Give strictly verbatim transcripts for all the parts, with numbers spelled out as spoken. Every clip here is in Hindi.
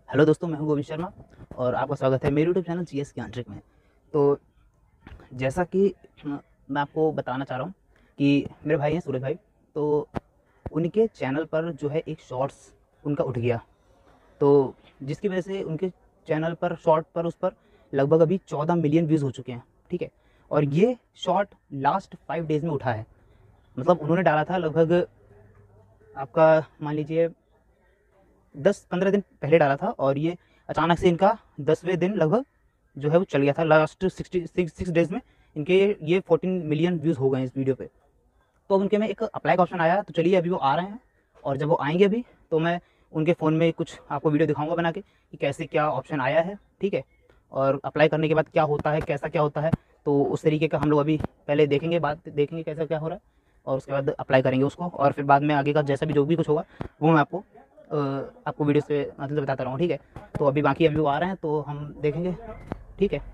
हेलो दोस्तों, मैं हूं गोविंद शर्मा और आपका स्वागत है मेरे यूट्यूब चैनल जीएस ज्ञानट्रिक में। तो जैसा कि अ, मैं आपको बताना चाह रहा हूं कि मेरे भाई हैं सूरज भाई। तो उनके चैनल पर जो है एक शॉर्ट्स उनका उठ गया, तो जिसकी वजह से उनके चैनल पर शॉर्ट पर उस पर लगभग अभी चौदह मिलियन व्यूज़ हो चुके हैं। ठीक है, और ये शॉर्ट लास्ट फाइव डेज़ में उठा है। मतलब उन्होंने डाला था लगभग, आपका मान लीजिए दस पंद्रह दिन पहले डाला था, और ये अचानक से इनका दसवें दिन लगभग जो है वो चल गया था। Last sixty six six days में इनके ये फोर्टीन मिलियन व्यूज़ हो गए हैं इस वीडियो पे। तो अब उनके में एक अप्लाई का ऑप्शन आया, तो चलिए अभी वो आ रहे हैं, और जब वो आएंगे अभी तो मैं उनके फ़ोन में कुछ आपको वीडियो दिखाऊंगा बना के कि कैसे क्या ऑप्शन आया है। ठीक है, और अप्लाई करने के बाद क्या होता है, कैसा क्या होता है, तो उस तरीके का हम लोग अभी पहले देखेंगे, बात देखेंगे कैसा क्या हो रहा है, और उसके बाद अप्लाई करेंगे उसको, और फिर बाद में आगे का जैसा भी जो भी कुछ होगा वो मैं आपको अ, आपको वीडियो से मतलब बताता रहूँगा। ठीक है, तो अभी बाकी अभी वो आ रहे हैं तो हम देखेंगे। ठीक है।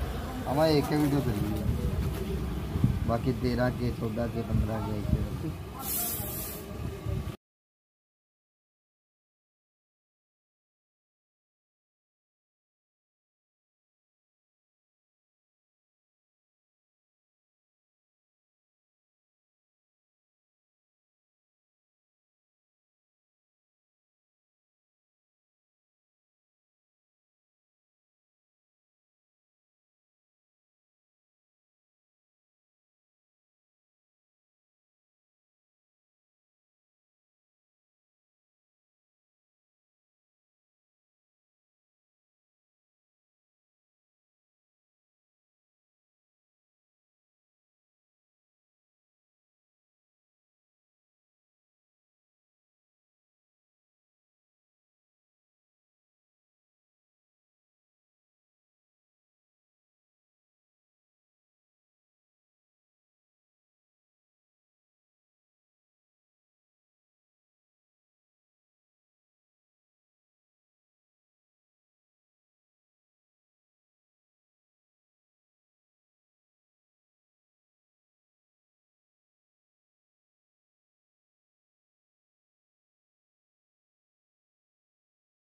हमारे एक वीडियो कर ली है, बाकी तेरह के चौदह के पंद्रह के ऐसे।